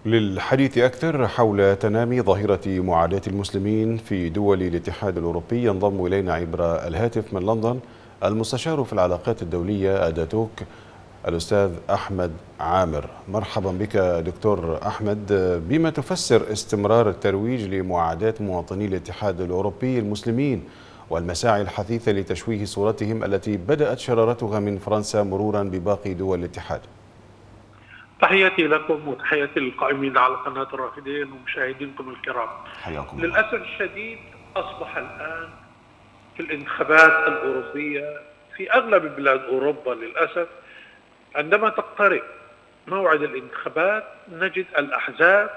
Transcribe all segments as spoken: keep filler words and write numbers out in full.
للحديث أكثر حول تنامي ظاهرة معاداة المسلمين في دول الاتحاد الأوروبي ينضم إلينا عبر الهاتف من لندن المستشار في العلاقات الدولية أداتوك الأستاذ أحمد عامر. مرحبا بك دكتور أحمد. بما تفسر استمرار الترويج لمعاداة مواطني الاتحاد الأوروبي المسلمين والمساعي الحثيثة لتشويه صورتهم التي بدأت شرارتها من فرنسا مرورا بباقي دول الاتحاد؟ تحياتي لكم وتحياتي للقائمين على قناة الرافدين ومشاهدينكم الكرام. حياكم الله. للأسف الشديد أصبح الآن في الانتخابات الأوروبية في أغلب بلاد أوروبا للأسف عندما تقترب موعد الانتخابات نجد الأحزاب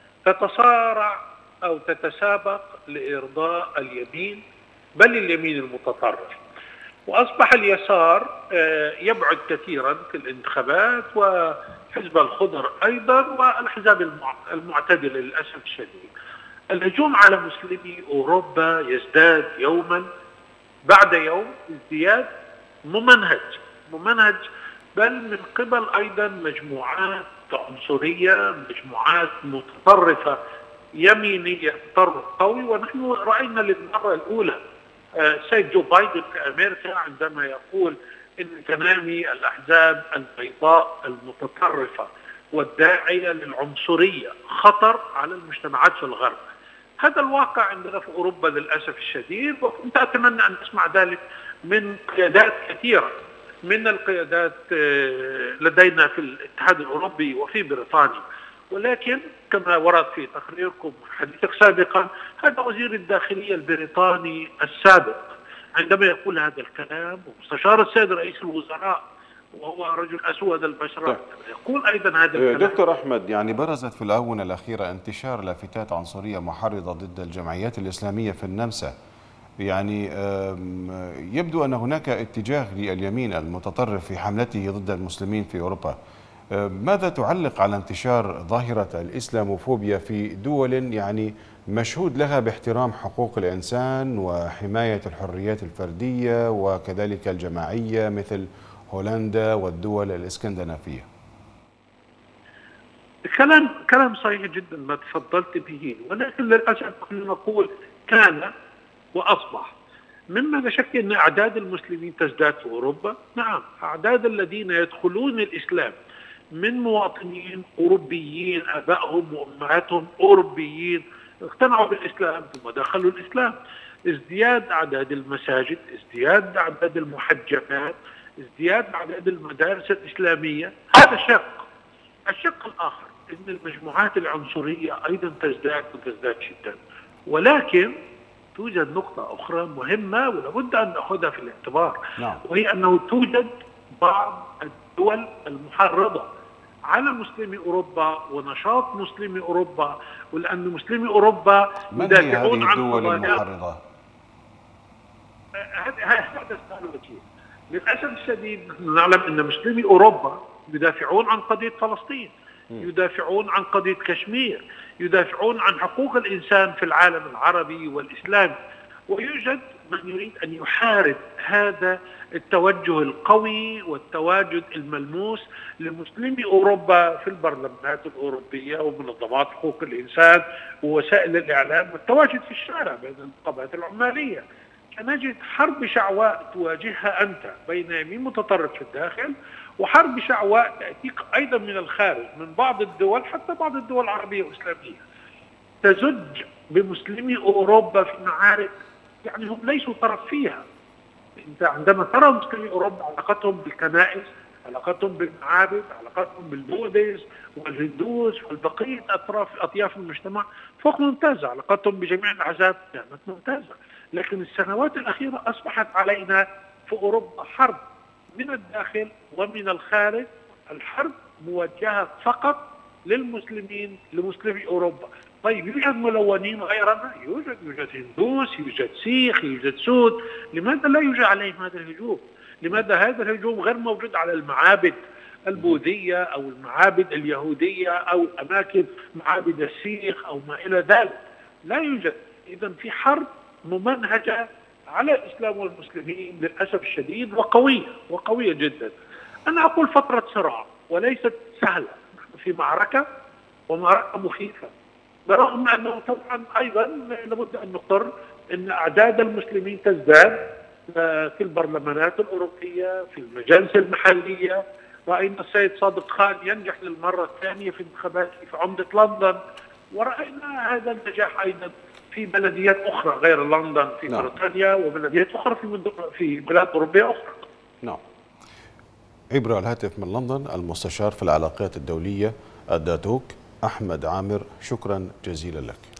تتصارع أو تتسابق لإرضاء اليمين، بل اليمين المتطرف، وأصبح اليسار يبعد كثيرا في الانتخابات وحزب الخضر أيضا والأحزاب المعتدلة. للأسف الشديد الهجوم على مسلمي أوروبا يزداد يوما بعد يوم ازدياد ممنهج ممنهج بل من قبل أيضا مجموعات عنصرية، مجموعات متطرفة يمينية تطرف قوي. ونحن رأينا للمرة الأولى السيد جو بايدن في أمريكا عندما يقول إن تنامي الأحزاب البيضاء المتطرفة والداعية للعنصرية خطر على المجتمعات في الغرب. هذا الواقع عندنا في أوروبا للأسف الشديد، وكنت أتمنى أن أسمع ذلك من قيادات كثيرة من القيادات لدينا في الاتحاد الأوروبي وفي بريطانيا. ولكن كما ورد في تقريركم حديثك سابقا، هذا وزير الداخلية البريطاني السابق عندما يقول هذا الكلام، ومستشار السيد رئيس الوزراء وهو رجل أسود البشرة يقول أيضا هذا الكلام. دكتور أحمد، يعني برزت في الآونة الأخيرة انتشار لافتات عنصرية محرضة ضد الجمعيات الإسلامية في النمسا. يعني يبدو أن هناك اتجاه لليمين المتطرف في حملته ضد المسلمين في أوروبا. ماذا تعلق على انتشار ظاهرة الإسلاموفوبيا في دول يعني مشهود لها باحترام حقوق الإنسان وحماية الحريات الفردية وكذلك الجماعية مثل هولندا والدول الإسكندنافية؟ كلام كلام صحيح جدا ما تفضلت به، ولكن للأسف نقول كان وأصبح. مما لا شك أن أعداد المسلمين تزداد في أوروبا. نعم، أعداد الذين يدخلون الإسلام من مواطنين أوروبيين آبائهم وأمهاتهم أوروبيين اقتنعوا بالإسلام ثم دخلوا الإسلام. ازدياد أعداد المساجد، ازدياد أعداد المحجبات، ازدياد أعداد المدارس الإسلامية، هذا شق. الشق الآخر أن المجموعات العنصرية أيضا تزداد وتزداد جدا. ولكن توجد نقطة أخرى مهمة ولابد أن نأخذها في الاعتبار، نعم. وهي أنه توجد بعض الدول المحرضة على مسلمي أوروبا ونشاط مسلمي أوروبا، ولأن مسلمي أوروبا يدافعون عن الدول المحرضة. هذا السؤال وجيه. للأسف الشديد نعلم أن مسلمي أوروبا يدافعون عن قضية فلسطين، يدافعون عن قضية كشمير، يدافعون عن حقوق الإنسان في العالم العربي والإسلامي. ويوجد من يريد أن يحارب هذا التوجه القوي والتواجد الملموس لمسلمي أوروبا في البرلمانات الأوروبية ومنظمات حقوق الإنسان ووسائل الإعلام والتواجد في الشارع بين النقابات العمالية. فنجد حرب شعواء تواجهها أنت بين يمين متطرف في الداخل وحرب شعواء تأتيك أيضا من الخارج من بعض الدول، حتى بعض الدول العربية والإسلامية، تزج بمسلمي أوروبا في معارك يعني هم ليسوا طرف فيها. أنت عندما ترى مسلمي أوروبا علاقتهم بالكنائس، علاقتهم بالمعابد، علاقتهم بالبوذيز والهندوس والبقية أطراف أطياف المجتمع فوق ممتازة، علاقتهم بجميع الأحزاب كانت ممتازة. لكن السنوات الأخيرة أصبحت علينا في أوروبا حرب من الداخل ومن الخارج. الحرب موجهة فقط للمسلمين لمسلمي أوروبا. طيب يوجد ملونين غيرنا، يوجد يوجد هندوس، يوجد سيخ، يوجد سود، لماذا لا يوجد عليهم هذا الهجوم؟ لماذا هذا الهجوم غير موجود على المعابد البوذية أو المعابد اليهودية أو أماكن معابد السيخ أو ما إلى ذلك؟ لا يوجد. إذن في حرب ممنهجة على الإسلام والمسلمين للأسف الشديد وقوية وقوية جدا. أنا أقول فترة صراع وليست سهلة. نحن في معركة ومعركة مخيفة، برغم أنه طبعا أيضا لابد أن نقر أن أعداد المسلمين تزداد في البرلمانات الأوروبية، في المجالس المحلية. رأينا السيد صادق خان ينجح للمرة الثانية في انتخاباته في عمدة لندن، ورأينا هذا النجاح أيضا في بلديات أخرى غير لندن، في نعم. بريطانيا وبلديات أخرى في في بلاد أوروبية أخرى. نعم. عبر الهاتف من لندن المستشار في العلاقات الدولية الداتوك أحمد عامر، شكرا جزيلا لك.